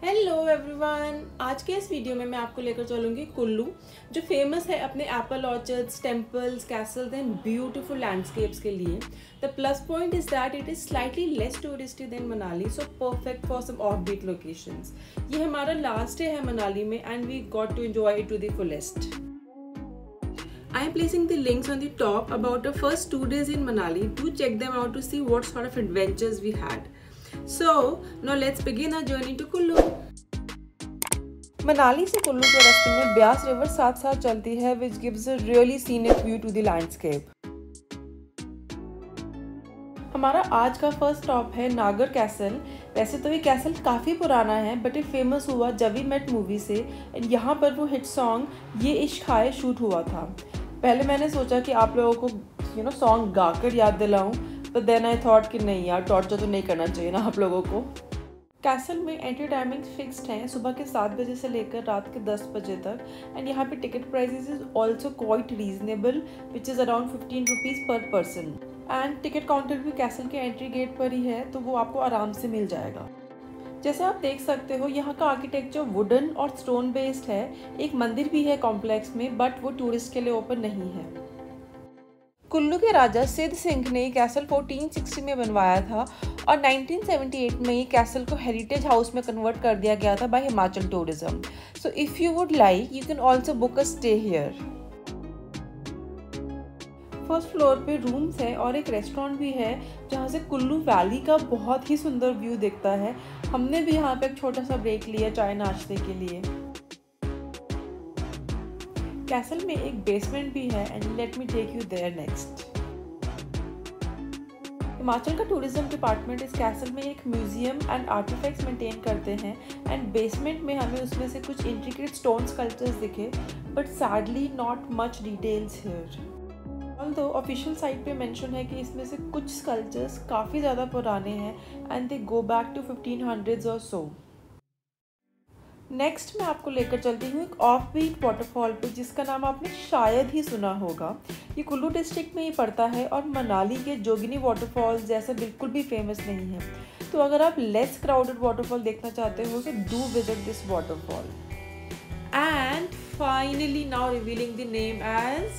Hello everyone, आज के इस वीडियो में मैं आपको लेकर चलूँगी कुल्लू, जो फेमस है अपने apple orchards, temples, castles and beautiful landscapes के लिए। The plus point is that it is slightly less touristy than Manali, so perfect for some offbeat locations. ये हमारा लास्ट डे है मनाली में and we got to enjoy it to the fullest. I am placing the links on the top about the first 2 days in Manali. Do check them out to see what sort of adventures we had. So now let's begin our journey to Kullu. Manali से कुल्लू के रास्ते में Beas river साथ साथ चलती है, which gives a really scenic view to the landscape. हमारा आज का फर्स्ट स्टॉप है नागर कैसल। वैसे तो ये कैसल काफ़ी पुराना है, बट ये फेमस हुआ जब वी मेट मूवी से। एंड यहाँ पर वो हिट सॉन्ग ये इश्क हाय शूट हुआ था। पहले मैंने सोचा कि आप लोगों को सॉन्ग गाकर याद दिलाऊं, बट देन आई थॉट कि नहीं यार, टॉर्चर तो नहीं करना चाहिए ना आप लोगों को। कैसल में एंट्री टाइमिंग फिक्स्ड हैं, सुबह के 7 बजे से लेकर रात के 10 बजे तक। एंड यहाँ पे ticket prices is also quite reasonable, which is around 15 rupees पर पर्सन। एंड टिकट काउंटर भी कैसल के एंट्री गेट पर ही है, तो वो आपको आराम से मिल जाएगा। जैसे आप देख सकते हो, यहाँ का आर्किटेक्चर वुडन और स्टोन बेस्ड है। एक मंदिर भी है कॉम्प्लेक्स में, बट वो टूरिस्ट के लिए ओपन नहीं है। कुल्लू के राजा सिद्ध सिंह ने कैसल 1460 में बनवाया था और 1978 में ये कैसल को हेरिटेज हाउस में कन्वर्ट कर दिया गया था by Himachal tourism. So if you would like you can also book a stay here. First floor पे रूम्स है और एक रेस्टोरेंट भी है, जहाँ से कुल्लू वैली का बहुत ही सुंदर व्यू दिखता है। हमने भी यहाँ पे एक छोटा सा ब्रेक लिया चाय नाश्ते के लिए। कैसल में एक बेसमेंट भी है and let me take you there next. Himachal का टूरिज्म डिपार्टमेंट इस कैसल में एक म्यूजियम एंड आर्टिफैक्ट्स मेंटेन करते हैं। एंड बेसमेंट में हमें उसमें से कुछ इंट्रिकेट स्टोन स्कल्पचर्स दिखे, but sadly not much details here. Although official site पे मेंशन है कि इसमें से कुछ स्कल्पचर्स काफ़ी ज़्यादा पुराने हैं and they go back to 1500s और सो। नेक्स्ट मैं आपको लेकर चलती हूँ एक ऑफ बीट वाटरफॉल पे, जिसका नाम आपने शायद ही सुना होगा। ये कुल्लू डिस्ट्रिक्ट में ही पड़ता है और मनाली के जोगिनी वाटरफॉल जैसा बिल्कुल भी फेमस नहीं है। तो अगर आप लेस क्राउडेड वाटरफॉल देखना चाहते हो तो do visit this waterfall. And finally now revealing the name as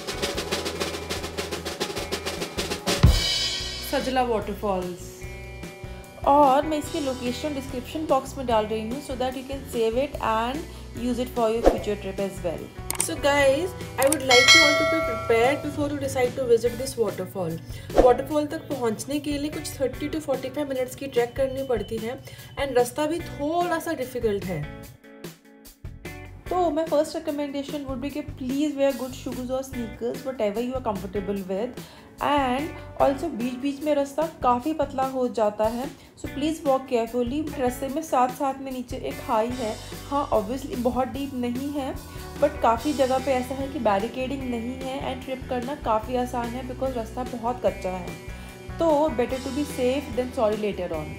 Sajla waterfalls. और मैं इसकी लोकेशन डिस्क्रिप्शन बॉक्स में डाल रही हूँ, so that you can save it and use it for your future trip as well. So guys, I would like you all to be prepared before you decide to visit this waterfall. Waterfall तक पहुँचने के लिए कुछ 30 to 45 minutes की track करनी पड़ती है and रास्ता भी थोड़ा सा डिफिकल्ट है। तो my first recommendation would be कि प्लीज़ वेयर गुड शूज़ और sneakers whatever you are comfortable with. And also बीच में रास्ता काफ़ी पतला हो जाता है, सो प्लीज़ वॉक केयरफुली। रास्ते में साथ में नीचे एक खाई है। हाँ, ऑब्वियसली बहुत डीप नहीं है, बट काफ़ी जगह पे ऐसा है कि बैरिकेडिंग नहीं है एंड ट्रिप करना काफ़ी आसान है बिकॉज रास्ता बहुत कच्चा है। तो better to be safe than sorry later on.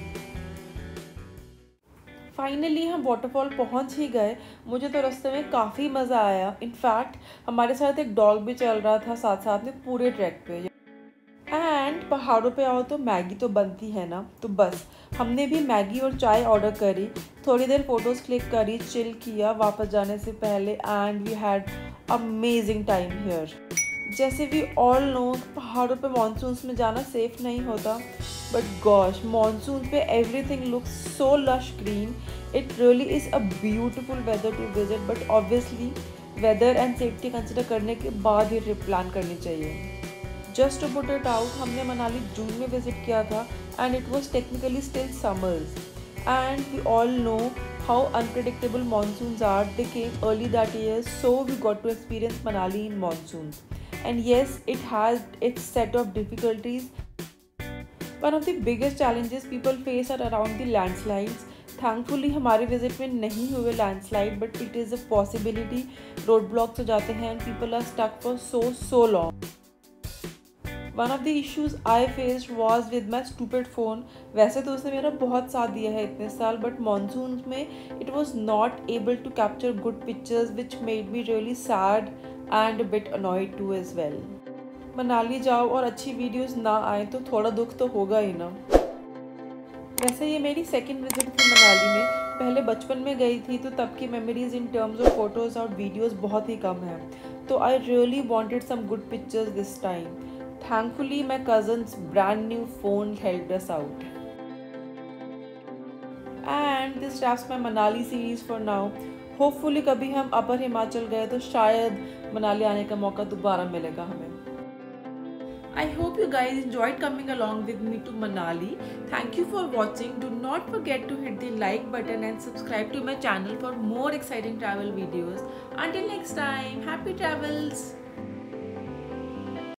Finally हम वाटरफॉल पहुंच ही गए। मुझे तो रास्ते में काफ़ी मज़ा आया। इनफैक्ट हमारे साथ एक डॉग भी चल रहा था साथ में पूरे ट्रैक पे। एंड पहाड़ों पे आओ तो मैगी तो बनती है ना, तो बस हमने भी मैगी और चाय ऑर्डर करी। थोड़ी देर फोटोज़ क्लिक करी, चिल किया वापस जाने से पहले, and we had amazing time here. जैसे वी ऑल नो, पहाड़ों पे मॉनसून्स में जाना सेफ नहीं होता, बट गॉश मॉनसून पे everything looks so lush green. It really is a beautiful weather to visit, but obviously weather and safety consider करने के बाद ही ट्रिप प्लान करनी चाहिए। Just to put it out, हमने मनाली जून में विजिट किया था and it was technically still summers. And we all know how unpredictable monsoons are. They came early that year, so we got to experience Manali in monsoons. And yes, it has its set of difficulties. One of the biggest challenges people face are around the landslides. Thankfully हमारे visit में नहीं हुए landslide, but it is a possibility. Road blocks हो जाते हैं and people are stuck for so long. One of the issues I faced was with my stupid phone. वैसे तो उसने मेरा बहुत साथ दिया है इतने साल, but monsoons में it was not able to capture good pictures, which made me really sad and a bit annoyed too as well. Manali जाओ और अच्छी वीडियोस ना आए तो थोड़ा दुख तो होगा ही ना। वैसे ये मेरी सेकंड विजिट थी मनाली में। पहले बचपन में गई थी तो तब की memories in terms of photos और वीडियोस बहुत ही कम है, तो I really wanted some good pictures this time. Thankfully my cousins brand new phone helped us out. And this wraps my Manali series for now. Hopefully कभी हम अपर हिमाचल गए तो शायद मनाली आने का मौका दोबारा मिलेगा हमें। I hope you guys enjoyed coming along with me to Manali. Thank you for watching. Do not forget to hit the like button and subscribe to my channel for more exciting travel videos. Until next time, happy travels!